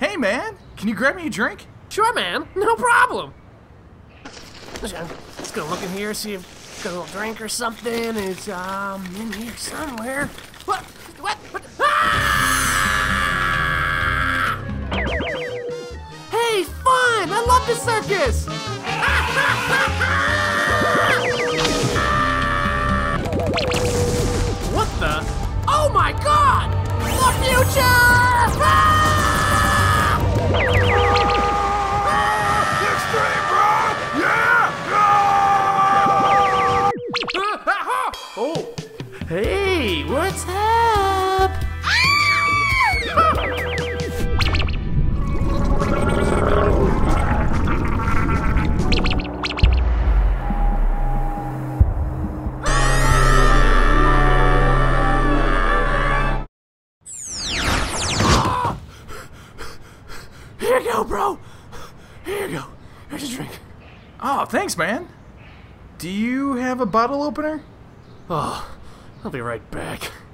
Hey, man, can you grab me a drink? Sure, man. No problem. Just gonna look in here, see if got a little drink or something. It's in here somewhere. What? Ah! Hey, fun! I love the circus. What the? Oh my God! The future! Extreme, bro! Yeah! Oh, hey, what's up? Here you go, bro. Here you go. Here's a drink. Oh, thanks, man. Do you have a bottle opener? Oh, I'll be right back.